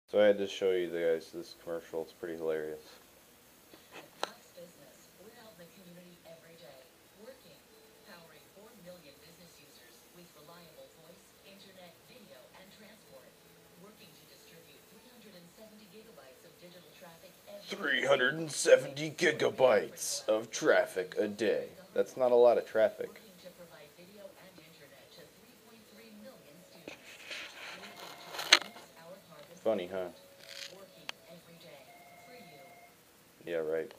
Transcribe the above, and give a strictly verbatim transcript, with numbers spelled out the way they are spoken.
So I had to show you guys this commercial. It's pretty hilarious. At Cox Business, we're out in the community every day, working, powering four million business users with reliable voice, internet, video, and transport. Working to distribute three hundred seventy gigabytes of digital traffic every day. three hundred seventy gigabytes of traffic a day. That's not a lot of traffic. Working to provide video and internet to three point three million students. Working to reduce our carbon Funny, huh? footprint. Working every day for you. Yeah, right.